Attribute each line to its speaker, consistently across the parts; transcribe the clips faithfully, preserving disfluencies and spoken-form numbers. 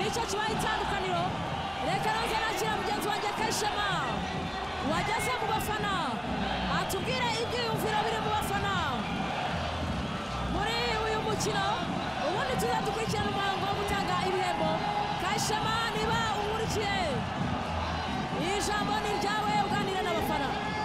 Speaker 1: nicyo kibaye itandukaniro. Reka nze nakira mugenzi wanjye Kayishema wageze mu bafana atubwire ibyiyumviro biri mu bafana muri uyu mukino, ubundi tuzadukurikirana umuhango wo gutanga ibihembo. Kayishema, niba unkurikiye ijambo ni ryawe, uganire n'abafana.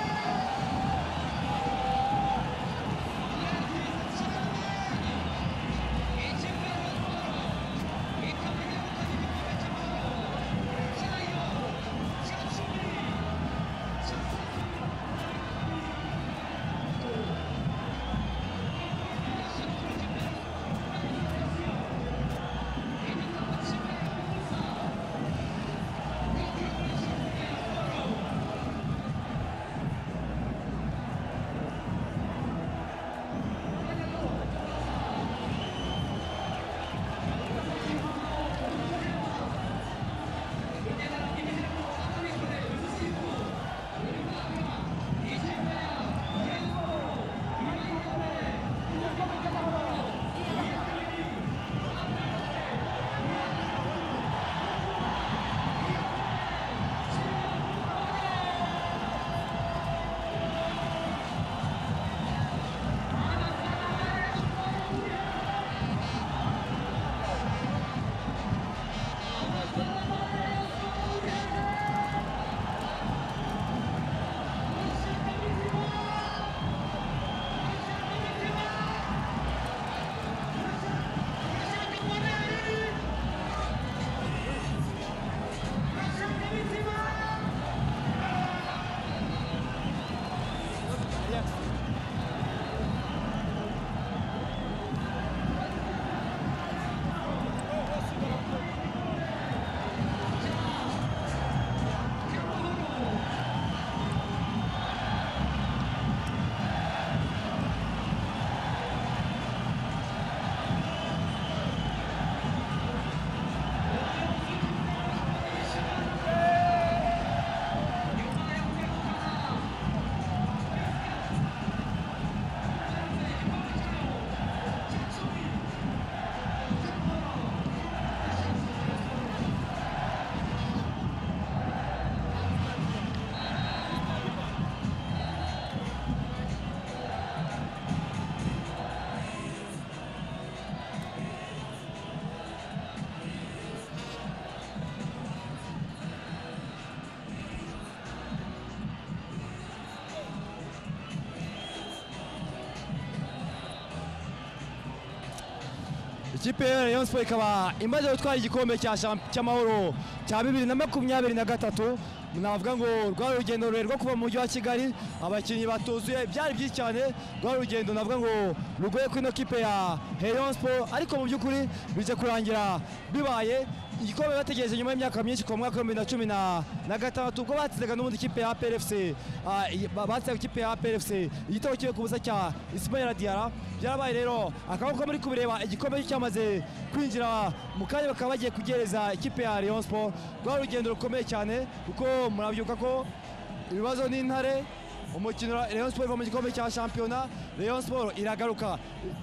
Speaker 2: Ikipe ya Rayon Sports ikaba imaze gutwara igikombe cy'amahoro cya bibiri na makumyabiri na gatatu. Navuga ngo rwa rugendo rwo kuva mu mujyi wa Kigali abakinnyi batuzuye byari byinshi cyane. Rwa rugendo navuga ngo rugoye kuri ino kipe ya Rayon Sports, ariko mu by'ukuri bije kurangira bibaye igikombe bategereje nyuma y'imyaka myinshi ku mwaka wa bibiri na cumi na gatandatu ubwo batsindaga n'ubundi ikipe ya A P R F C, batsindaga ikipe ya A P R F C igitego kimwe ku busa cya Ismaila Diarra. Byarabaye rero akaboko muri kubireba igikombe cyamaze kwinjira mu kanya bakaba bagiye kugereza ikipe ya Rayon Sports. Rwa rugendo rukomeye cyane kuko murabyuka ko ibibazo n'intare umukino Rayon Sports iva mu gikombe cya shampiyona. Rayon Sports iragaruka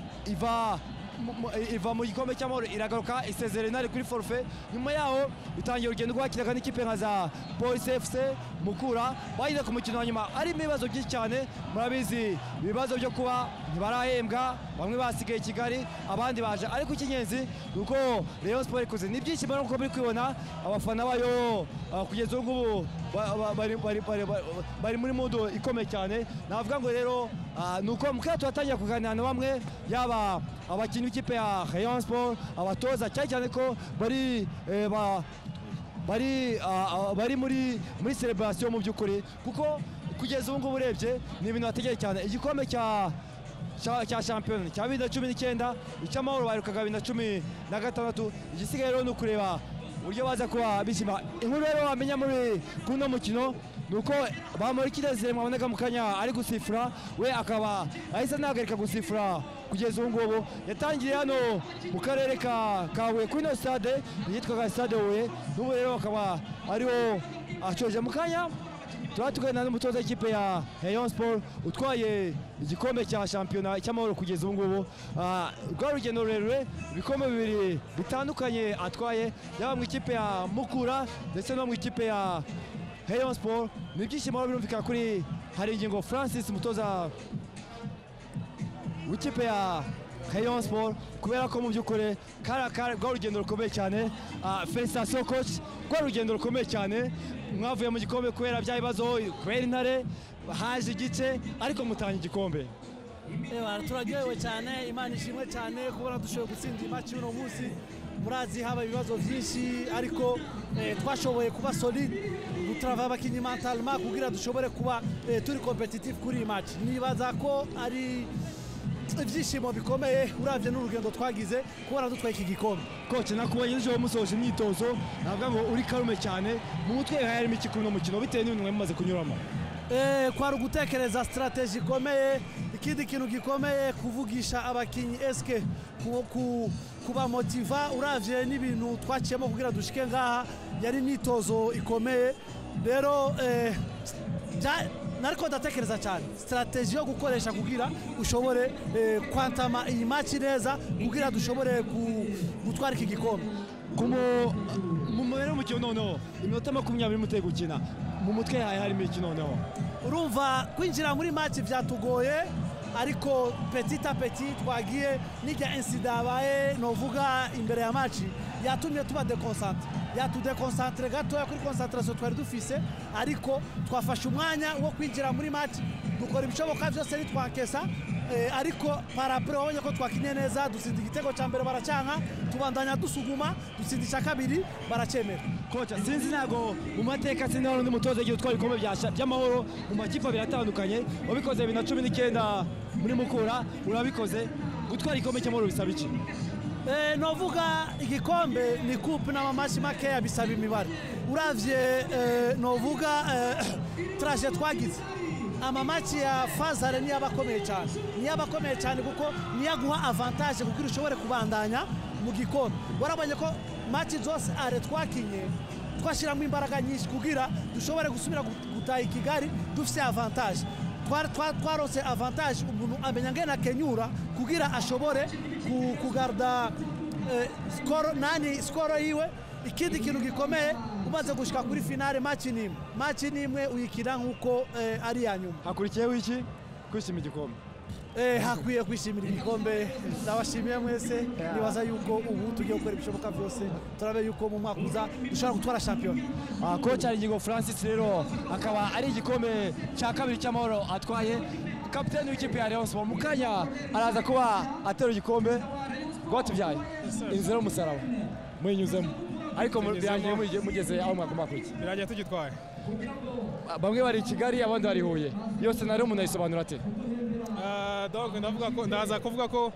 Speaker 2: iva iva mu gikombe cy'amahoro iragaruka isezerera intare kuri forfait. Nyuma yaho itangiye urugendo rwakiraga n'ikipe nka za Police F C Mukura, bagize ku mukino wa nyuma ari ibibazo byinshi cyane. Murabizi ibibazo byo kuba ntibarahembwa, bamwe basigaye i Kigali abandi baje, ariko icy'ingenzi nuko Rayon Sports ikoze ni byinshi mbona uko muri kwibona abafana bayo kugeza ubu ngubu bari muri mudu ikomeye cyane. Navuga ngo rero nuko mukaya turatangira kuganira na bamwe, yaba abakinnyi b'ikipe ya Rayon Sports, abatoza, cyane cyane ko bari bari bari muri muri celebration mu by'ukuri, kuko kugeza ubu ngubu urebye ni ibintu bategereje cyane. Igikombe cya cya shampiyona cya bibiri na cumi n'icyenda, icy'amahoro baherukaga bibiri na cumi na gatandatu. Igisigaye rero ni ukureba uburyo baza kuba bishima. Inkuru rero wamenya muri kuno mukino nuko Bamporiki Desire mwabonaga mu kanya ari gusifura, we akaba ahise anahagarika gusifura kugeza ubu ngubu. Yatangiriye hano mu karere ka Huye kuri ino stade yitwaga Stade Huye, n'ubu rero akaba ariho acoje mu kanya turaba tuganira n'umutoza w'ikipe ya Rayon Sport utwaye igikombe cya shampiyona cy'amahoro kugeza ubu ngubu. Rwa rugendo rurerure, ibikombe bibiri bitandukanye atwaye, yaba mu ikipe ya Mukura ndetse no mu ikipe ya Rayon Sport. Ni ibyishimo birumvikana kuri Haringingo Francis, umutoza w'ikipe ya Rayon Sport, kubera ko mu by'ukuri kari rwa rugendo rukomeye cyane. Felicitation coach, rwa rugendo rukomeye cyane, mwavuye mu gikombe kubera bya bibazo, kubera intare haje igice ariko mutanga igikombe.
Speaker 3: Turaryohewe cyane, Imana ishimwe cyane kubona dushoboye gutsinda match uno munsi. Murazi haba ibibazo byinshi ariko twashoboye kuba solide, gutrava abakinnyi mentalement kugira dushobore kuba turi competitive kuri iyi match. Nibaza ko ari ibyishimo bikomeye uravye n'urugendo twagize kubona dutwaye iki gikombe.
Speaker 2: Coach, nakubonye ejo musoje imyitozo, navuga ngo uri karume cyane, mu mutwe harimo iki kuri no mukino bitewe n'ibintu mwamaze kunyuramo.
Speaker 3: Eh, kwari ugutekereza strategy ikomeye, ikindi kintu gikomeye kuvugisha abakinnyi eske kuba motiva uravye n'ibintu twaciyemo kugira dushike ngaha, yari imyitozo ikomeye. Rero eh, nariko ndatekereza cyane strategy yo gukoresha kugira ushobore eh, kwantama iyi match neza kugira dushobore gutwara iki gikombe.
Speaker 2: Mu mubere mu noneho iminota makumyabiri muteye gukina, mu mutwe yawe harimo iki noneho?
Speaker 3: Urumva kwinjira muri match byatugoye, ariko petit à petit twagiye n'ijya incident abaye novuga imbere ya match yatumye tuba deconcentre, yatudeconcentre gatoya kuri concentration twari dufise, ariko twafashe umwanya wo kwinjira muri match dukora ibishoboka byose bitwankesa. Eh, ariko parapre wabonye ko twakinye neza, dutsinda igitego cya mbere baracanka, tubandanya dusuguma, dutsinda icya kabiri baracemera.
Speaker 2: Coach, sinzi nago mu mateka sinzi n'undi mutoza igihe utwara ibikombe by'amahoro mu makipe abiri atandukanye, wabikoze bibiri na cumi n'icyenda muri Mukura, urabikoze. Gutwara igikombe cy'amahoro bisaba iki?
Speaker 3: Eh, novuga igikombe ni coupe n'amamashi makeya bisaba imibare. Uravye eh, novuga eh, traje twagize amamachi ya Fazare ni abakomeye cyane, ni abakomeye cyane kuko ni yaguha avantage kuko ushobore kubandanya mu gikombe. Warabonye ko match zose are twakinye twashiramo imbaraga nyinshi kugira dushobore gusubira gutaha Kigali dufite avantage. Twarose avantage umuntu amenya ngena kenyura kugira ashobore kugarda eh, score nani score yiwe. Ikindi kintu gikomeye umaze gushika kuri finale match nimwe match nimwe uyikira nkuko eh, ari ya nyuma.
Speaker 2: Hakurikiyeho iki? Kwishimira igikombe.
Speaker 3: Eh, hakwiye kwishimira igikombe. Ndabashimiye mwese, yeah. Nibaza yuko ubu tugiye gukora ibishoboka byose turabe yuko mu mwaka uza dushobora gutwara champion.
Speaker 2: Ah, coach Haringingo Francis rero akaba ari igikombe cya kabiri cy'amahoro atwaye, kapiteni w'ikipe ya Rayon Sport. Mukanya araza kuba atera igikombe rwatubyaye inzira y'umusaraba mwinyuzemo, ariko birangiye mugeze aho mwagomba kujya.
Speaker 4: Birangiye tugitwaye.
Speaker 2: Bamwe bari i Kigali, abandi bari Huye. Iyo scenario umuntu ayisobanura ate?
Speaker 4: Donc ndavuga ko ndaza kuvuga ko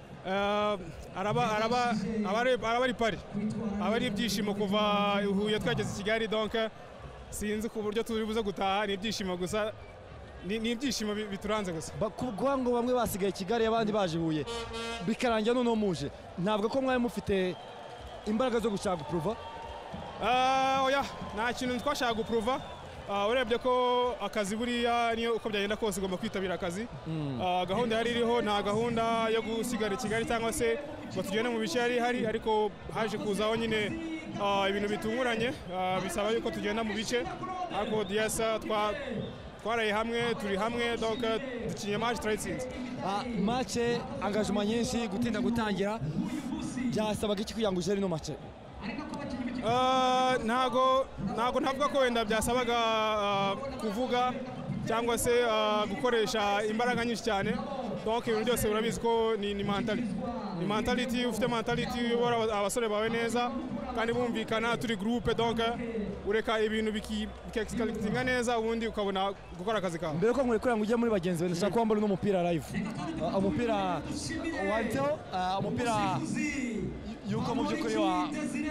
Speaker 4: araba araba araba ari pari, abari ibyishimo kuva Huye twageze i Kigali. Donc sinzi ku buryo turi buze gutaha, ni ibyishimo gusa, ni ibyishimo bituranze gusa.
Speaker 2: Kuvuga ngo bamwe basigaye i Kigali abandi baje Huye bikarangira none muje, ntabwo ko mwari mufite imbaraga zo gushaka guprova?
Speaker 4: Oya, nta kintu twashaka guprova. Urebye ko akazi buriya niyo uko byagenda kose ugomba kwitabira akazi. Gahunda yari iriho, nta gahunda yo gusigara i Kigali cyangwa se ngo tugende mu bice yari hari, ariko haje kuzaho nyine ibintu bitunguranye bisaba yuko tugenda mu bice, ariko Diasa twaraye hamwe, turi hamwe, donc dukinye match turayitsinze.
Speaker 2: Match engagement nyinshi, gutinda gutangira, byasabaga iki kugira ngo ujere no match?
Speaker 4: Ntago ntago ntavuga ko wenda byasabaga kuvuga cyangwa se gukoresha imbaraga nyinshi cyane. Donc ibintu byose urabizi ko ni mentality, ni mentality. Ufite mentality uyobora abasore bawe neza kandi bumvikana, turi groupe, donc ureka ibintu bikexcalitinga neza ubundi ukabona gukora akazi kawe.
Speaker 2: Mbere ko nkurekura ngo ujye muri bagenzi bawe, ndashaka kwambara n'umupira live, umupira wanto, umupira yuko mu by'ukuri wa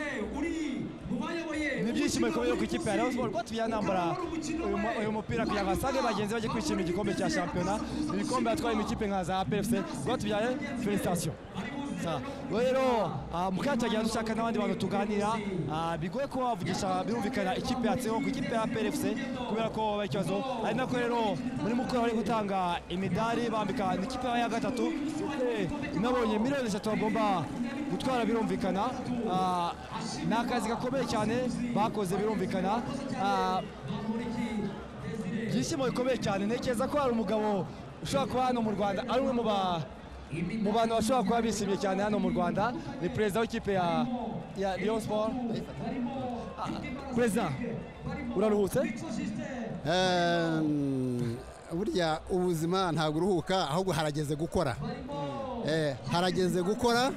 Speaker 2: ni byishimo bikomeye ku ikipe ya Rayon Sport. Ko tuyanambara uyu mupira kugira ngo asange bagenzi bajye kwishimira igikombe cya shampiyona, ibikombe atwaye mu ikipe nka za A P R F C. Ko tubyaye felicitation. rero mukatagenda dushaka n'abandi bantu tuganira bigoye ko wavugisha birumvikana ikipe yatseho ku ikipe ya A P R F C kubera ko bari ikibazo ari nako rero muri mukuru bari gutanga imidari bambika ikipe ya gatatu nabonye miliyoni eshatu bagomba gutwara birumvikana ni akazi gakomeye cyane bakoze birumvikana byishimo bikomeye cyane ntekereza ko hari umugabo ushobora kuba hano mu Rwanda ari umwe mu ba mu bantu bashobora kuba bishimiye cyane hano mu Rwanda ni perezida w'ikipe ya ya Rayon Sport. Perezida uraruhutse?
Speaker 5: Burya ubuzima ntabwo uruhuka ahubwo harageze gukora, harageze gukora,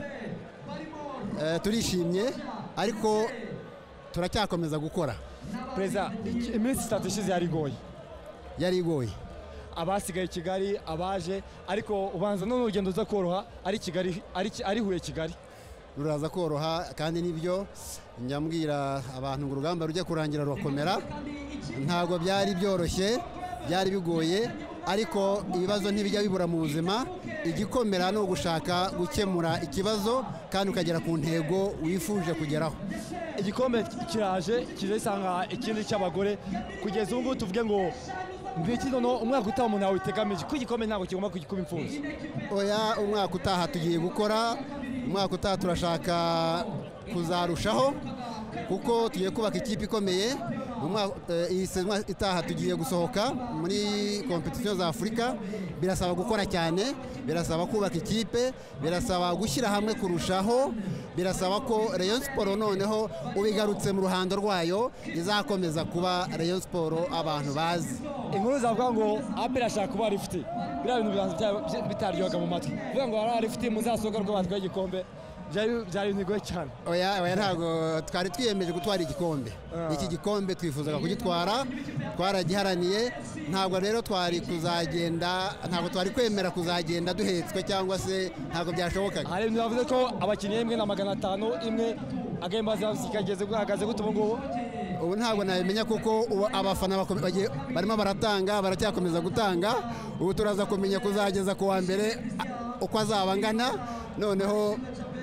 Speaker 5: turishimye ariko turacyakomeza gukora.
Speaker 2: Perezida iminsi itatu ishize yari igoye
Speaker 5: yari igoye
Speaker 2: abasigaye Kigali abaje ariko ubanza none urugendo ruza koroha ari Kigali ari Huye Kigali
Speaker 5: ruraza koroha kandi nibyo njya mbwira abantu ngo urugamba rujya kurangira rukomera ntabwo byari byoroshye byari bigoye ariko ibibazo ntibijya bibura mu buzima igikomera no gushaka gukemura ikibazo kandi ukagera ku ntego wifuje kugeraho.
Speaker 2: Igikombe kiraje kije isanga ikindi cy'abagore kugeza ubu tuvuge ngo mbiki nono umwaka utaha umuntu awitegamije ko igikombe ntabwo kigomba kuba imfunzi.
Speaker 5: Oya umwaka utaha tugiye gukora umwaka utaha turashaka kuzarushaho kuko tugiye kubaka ikipe ikomeye. Iyi sezon itaha tugiye gusohoka muri competition za Afurika birasaba gukora cyane birasaba kubaka ikipe birasaba gushyira hamwe kurushaho birasaba ko Rayon Sport noneho ubigarutse mu ruhando rwayo izakomeza kuba Rayon Sport abantu bazi.
Speaker 2: Inkuru zavuga ngo A P R ashaka kuba rifite bira bintu bitaryoga mu matwi vuga ngo ari rifite muzasohoka rwo batwaye igikombe byari nigoye cyane.
Speaker 5: Oya oya ntabwo twari twiyemeje gutwara igikombe iki gikombe twifuzaga kugitwara twaragiharaniye ntabwo rero twari kuzagenda ntabwo twari kwemera kuzagenda duhetswe cyangwa se ntabwo byashobokaga.
Speaker 2: Hari ibintu bavuze ko abakinnyi imwe na magana atanu imwe agemba zikageze guhagaze gute ubu ngubu
Speaker 5: ubu ntabwo nabimenya kuko abafana barimo baratanga baracyakomeza gutanga ubu turaza kumenya kuzageza ku wa mbere uko azaba angana noneho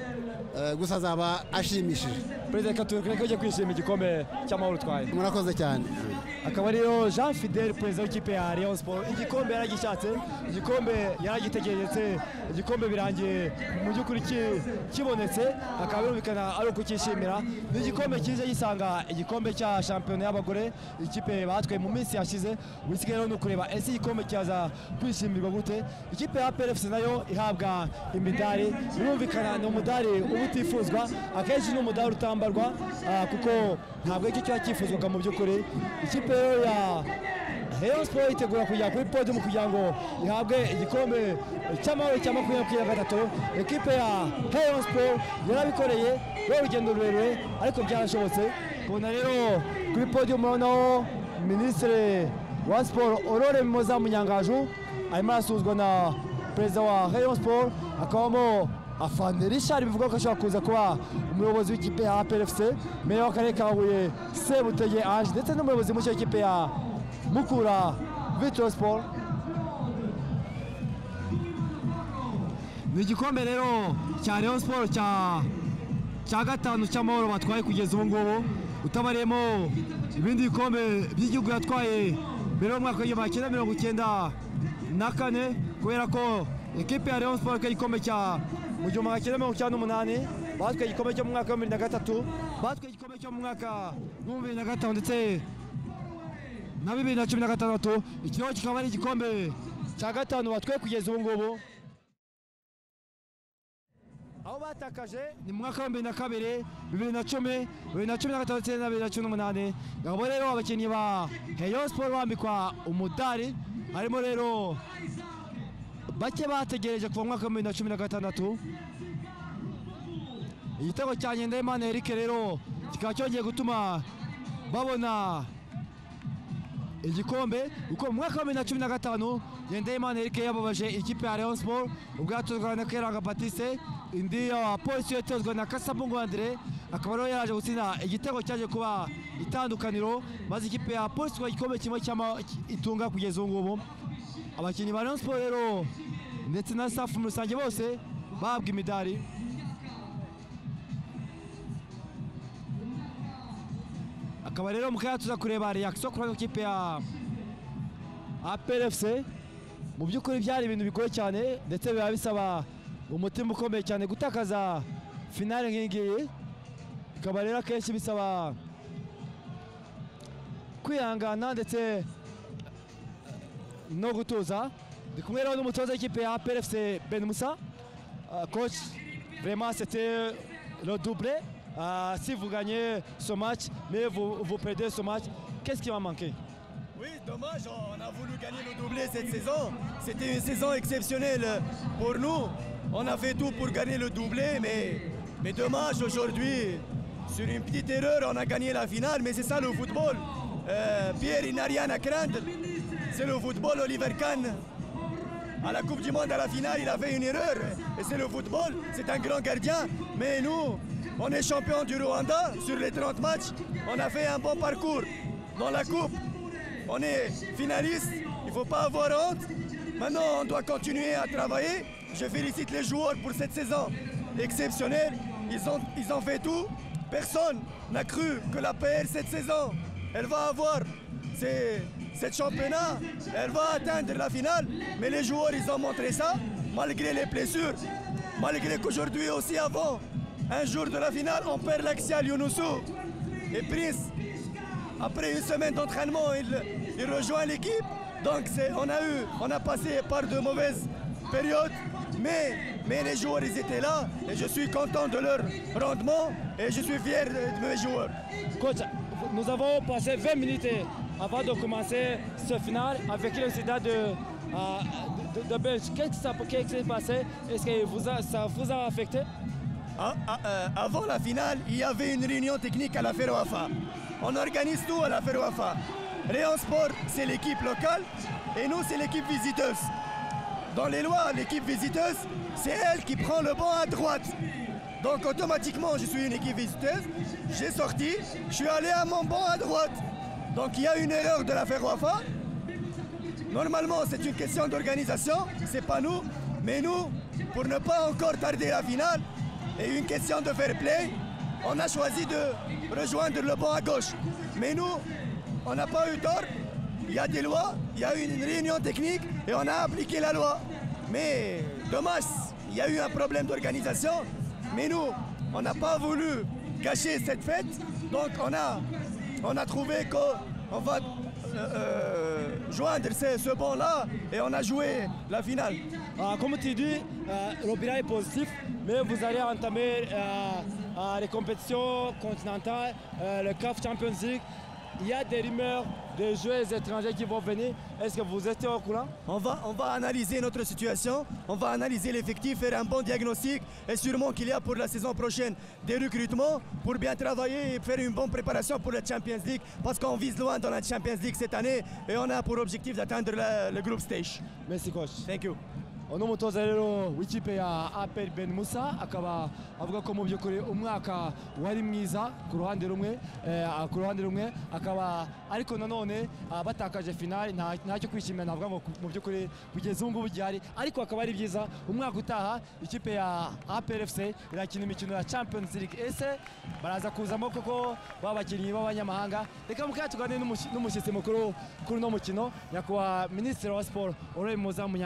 Speaker 5: gusa azaba ashimishije.
Speaker 2: Perezida Katureke ko ujye kwishima igikombe cy'amahoro twaye.
Speaker 5: Murakoze cyane.
Speaker 2: Akaba rero Jean Fidel perezida w'ikipe ya Rayon Sport igikombe yaragishatse igikombe yaragitegeretse igikombe birangiye mu by'ukuri kibonetse akaba birumvikana ari ukukishimira ni igikombe kije gisanga igikombe cya shampiyona y'abagore ikipe batwaye mu minsi yashize bisigaye rero no kureba ese igikombe cyaza kwishimirwa gute. Ikipe ya A P R F C nayo ihabwa imidari birumvikana ni umudari uba utifuzwa akenshi ni umudari utambarwa kuko ntabwo icyo kiba cyifuzwaga mu by'ukuri. Ikipe ya Rayon Sport itegura kujya kuri podium kugira ngo ihabwe igikombe cy'amahoro cya makumyabiri na gatatu. Ekipe ya Rayon Sport yarabikoreye urugendo rurerure ariko byarashobotse kubona rero kuri podium naho Minisitiri wa Sport Aurore Mimoza Munyangaju arimo arasuzwa na perezida wa Rayon Sport akabamo Afande Richard bivuga ko ashobora kuza kuba umuyobozi w'ikipe ya A P R F C meya w'akarere ka Huye Sebutege Ange ndetse n'umuyobozi mushya w'ikipe ya Mukura Victor Sport. Ni igikombe rero cya Rayon Sport cya cya gatanu cy'amahoro batwaye kugeza ubu ngubu utabariyemo ibindi bikombe by'igihugu yatwaye mbere y'umwaka w'igihumbi kimwe mirongo icyenda na kane kubera ko ekipe ya Rayon Sport igikombe cya mu gihumbi magana cyenda mirongo icyenda n'umunani batwaye igikombe cyo mu mwaka wa bibiri na gatatu batwaye igikombe cyo mu mwaka wa bibiri na gatanu ndetse na bibiri na cumi na gatandatu ikiriho kikaba ari igikombe cya gatanu batwaye kugeza ubu ngubu. Aho batakaje ni mu mwaka wa bibiri na kabiri bibiri na cumi bibiri na cumi na gatanu ndetse na bibiri na cumi n'umunani. Abo rero abakinnyi ba Rayon Sport bambikwa umudari harimo rero bake bategereje kuva mu mwaka wa bibiri na cumi na gatandatu. Igitego cya Ngendahimana Eric rero kikaba cyongeye gutuma babona igikombe kuko mu mwaka wa bibiri na cumi na gatanu Ngendahimana Eric yababaje ikipe ya Rayon Sport ubwo yatozwaga na Kayiranga Baptiste indi ya polisi yatozwa na Kasambungu Andre akaba rero yaje gutsinda igitego cyaje kuba itandukaniro maze ikipe ya polisi igikombe kimwe itunga kugeza ubu ngubu. Abakinnyi ba Rayon Sport rero ndetse na staff muri rusange bose bahabwa imidari. akaba rero mukaya tuza kureba reaction kuri ikipe ya A P R F C. Mu by'ukuri byari ibintu bigoye cyane ndetse biba bisaba umutima ukomeye cyane gutakaza finale nk'iyi, ikaba rero akenshi bisaba kwihangana ndetse no gutuza. Ndi kumwe rero n'umutoza w'ikipe ya A P R F C Ben Moussa. Uh, coach, vraiment c'était le doublé. Uh, si vous gagnez ce match, mais vous, vous perdez ce match, qu'est-ce qui m'a manqué?
Speaker 6: Oui, dommage, on a voulu gagner le doublé cette saison. C'était une saison exceptionnelle pour nous. On a fait tout pour gagner le doublé, mais, mais dommage aujourd'hui. Sur une petite erreur, on a gagné la finale, mais c'est ça le football. Euh, Pierre, il n'a rien à craindre. C'est le football. Oliver Kahn, à la Coupe du Monde, à la finale, il a fait une erreur. Et c'est le football, c'est un grand gardien. Mais nous, on est champion du Rwanda sur les trente matchs. On a fait un bon parcours dans la Coupe. On est finaliste, il ne faut pas avoir honte. Maintenant, on doit continuer à travailler. Je félicite les joueurs pour cette saison exceptionnelle. Ils ont, ils ont fait tout. Personne n'a cru que la P R cette saison, elle va avoir ces, cette championnat, elle va atteindre la finale. Mais les joueurs, ils ont montré ça, malgré les blessures. Malgré qu'aujourd'hui aussi, avant, un jour de la finale, on perd l'Axial Younoussou. Et Prince, après une semaine d'entraînement, il, il rejoint l'équipe. Donc on a, eu, on a passé par de mauvaises périodes. Mais, mais les joueurs, ils étaient là. Et je suis content de leur rendement. Et je suis fier de, de mes joueurs.
Speaker 2: Coach, nous avons passé vingt minutes avant de commencer ce final avec l'incident de, euh, de, de Belge. Qu'est-ce qui s'est passé? Est-ce que vous a, ça vous a affecté?
Speaker 6: Ah, ah, euh, avant la finale, il y avait une réunion technique à la Ferroafa. On organise tout à la Ferroafa. Réon Sport, c'est l'équipe locale et nous, c'est l'équipe visiteuse. Dans les lois, l'équipe visiteuse, c'est elle qui prend le banc à droite. Donc automatiquement, je suis une équipe visiteuse. J'ai sorti, je suis allé à mon banc à droite. Donc il y a une erreur de la Ferroafa. Normalement, c'est une question d'organisation, c'est pas nous. Mais nous, pour ne pas encore tarder la finale, et une question de fair play, on a choisi de rejoindre le banc à gauche. Mais nous, on n'a pas eu tort. Il y a des lois, il y a eu une réunion technique et on a appliqué la loi. Mais dommage, il y a eu un problème d'organisation. Mais nous, on n'a pas voulu cacher cette fête. Donc on a, on a trouvé qu'on va euh, euh, joindre ce, ce banc-là et on a joué la finale.
Speaker 2: Ah, comme tu dis, euh, le bilan est positif, mais vous allez entamer euh, euh, les compétitions continentales, euh, le C A F Champions League. Il y a des rumeurs de joueurs étrangers qui vont venir. Est-ce que vous êtes au courant?
Speaker 6: On va, on va analyser notre situation, on va analyser l'effectif, faire un bon diagnostic et sûrement qu'il y a pour la saison prochaine des recrutements pour bien travailler et faire une bonne préparation pour la Champions League parce qu'on vise loin dans la Champions League cette année et on a pour objectif d'atteindre le group stage.
Speaker 2: Merci coach.
Speaker 6: Thank you.
Speaker 2: uno mutoza rero w'ikipe ya A P R Ben Moussa akaba avuga ko mu by'ukuri umwaka wari mwiza ku ruhande rumwe ku ruhande rumwe akaba ariko nanone batakaje finale ntacyo kwishimira navuga ngo mu by'ukuri kugeza ubu ngubu gihari ariko akaba ari byiza umwaka utaha ikipe ya A P R F C irakina imikino ya Champions League. Ese baraza kuzamo koko babakinnyi b'abanyamahanga? Reka mukaya tuganire n'umushyitsi mukuru kuri uno mukino nyakubahwa Minisitiri wa Siporo Aurore Muzamunya.